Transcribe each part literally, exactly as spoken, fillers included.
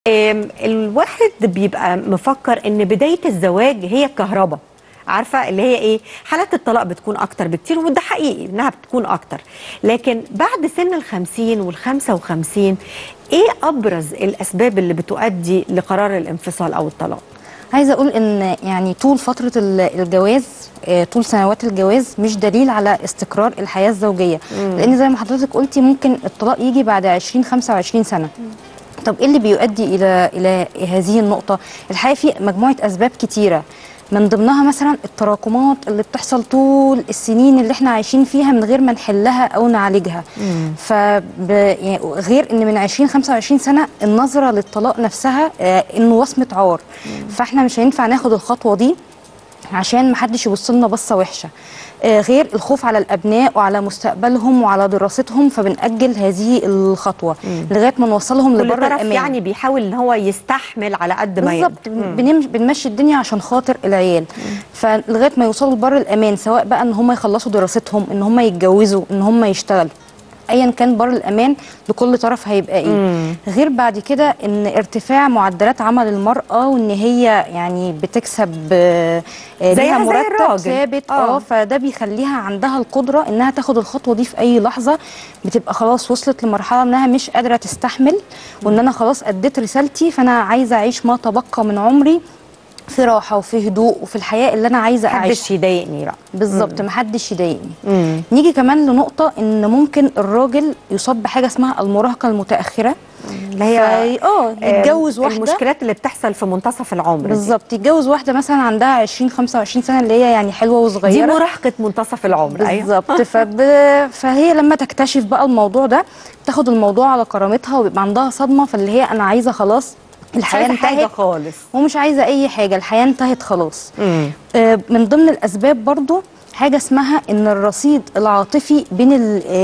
آم، الواحد بيبقى مفكر ان بداية الزواج هي الكهرباء. عارفة اللي هي ايه؟ حالات الطلاق بتكون اكتر بكتير، وده حقيقي انها بتكون اكتر. لكن بعد سن الخمسين والخمسة وخمسين ايه ابرز الاسباب اللي بتؤدي لقرار الانفصال او الطلاق؟ عايزه اقول ان يعني طول فتره الجواز، آه، طول سنوات الجواز مش دليل على استقرار الحياه الزوجيه. مم. لان زي ما حضرتك قلتي ممكن الطلاق يجي بعد عشرين خمسة وعشرين سنه. طب ايه اللي بيؤدي الى الى هذه النقطه؟ الحقيقه في مجموعه اسباب كتيره، من ضمنها مثلا التراكمات اللي بتحصل طول السنين اللي احنا عايشين فيها من غير ما نحلها او نعالجها. ف يعني غير ان من عشرين خمسة وعشرين سنه النظره للطلاق نفسها آه انه وصمه عار. مم. فاحنا مش هينفع ناخد الخطوه دي عشان ما حدش يبص لنا بصه وحشه. آه غير الخوف على الابناء وعلى مستقبلهم وعلى دراستهم، فبنأجل هذه الخطوه مم. لغايه ما نوصلهم لبر الامان. يعني بيحاول ان هو يستحمل على قد ما يقدر. بالظبط، بنمشي الدنيا عشان خاطر العيال، فلغايه ما يوصلوا لبر الامان، سواء بقى ان هم يخلصوا دراستهم، ان هم يتجوزوا، ان هم يشتغلوا، ايا كان بر الامان لكل طرف هيبقى ايه. مم. غير بعد كده ان ارتفاع معدلات عمل المراه، وان هي يعني بتكسب آه ليها مرتب ثابت، اه فده بيخليها عندها القدره انها تاخد الخطوه دي في اي لحظه. بتبقى خلاص وصلت لمرحله انها مش قادره تستحمل، وان انا خلاص اديت رسالتي، فانا عايزه اعيش ما تبقى من عمري في راحه وفي هدوء وفي الحياه اللي انا عايزه اعيشها. محدش يضايقني بقى. بالظبط، محدش يضايقني. مم. نيجي كمان لنقطه ان ممكن الراجل يصاب بحاجه اسمها المراهقه المتاخره، اللي هي اه يتجوز واحده. المشكلات اللي بتحصل في منتصف العمر. بالظبط، يتجوز واحده مثلا عندها عشرين خمسة وعشرين سنه، اللي هي يعني حلوه وصغيره، دي مراهقه منتصف العمر. بالظبط. أيوة. فب... فهي لما تكتشف بقى الموضوع ده تاخد الموضوع على كرامتها، ويبقى عندها صدمه، فاللي هي انا عايزه خلاص الحياه انتهت حاجه خالص، ومش عايزه اي حاجه، الحياه انتهت خلاص. آه من ضمن الاسباب برضو حاجه اسمها ان الرصيد العاطفي بين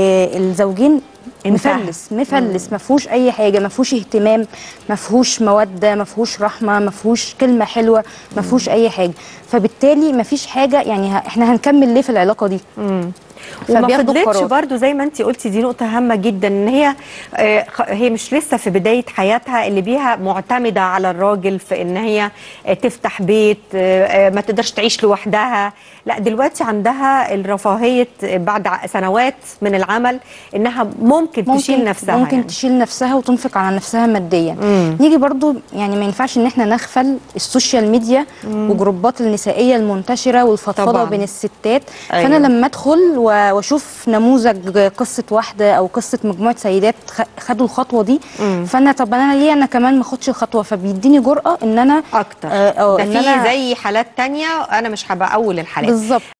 الزوجين مفلس مفلس، ما فيهوش اي حاجه، ما فيهوش اهتمام، ما فيهوش موده، ما فيهوش رحمه، ما فيهوش كلمه حلوه، ما فيهوش اي حاجه. فبالتالي ما فيش حاجه، يعني احنا هنكمل ليه في العلاقه دي؟ مم. وما فضلتش برضو زي ما انت قلتي، دي نقطه هامه جدا، ان هي آه هي مش لسه في بدايه حياتها اللي بيها معتمده على الراجل في ان هي آه تفتح بيت، آه ما تقدرش تعيش لوحدها. لا، دلوقتي عندها الرفاهيه بعد سنوات من العمل انها ممكن, ممكن تشيل نفسها، ممكن يعني. تشيل نفسها وتنفق على نفسها ماديا. مم. نيجي برضو يعني ما ينفعش ان احنا نغفل السوشيال ميديا وجروبات النسائيه المنتشره والفضفضه بين الستات. أيوة. فانا لما ادخل واشوف نموذج قصه واحده او قصه مجموعه سيدات خدوا الخطوه دي، مم. فانا طب انا ليه انا كمان ما اخدش الخطوه؟ فبيديني جرأه ان انا اكتر. آه ده في زي حالات تانية انا مش هبقى اول الحالات. بالظبط.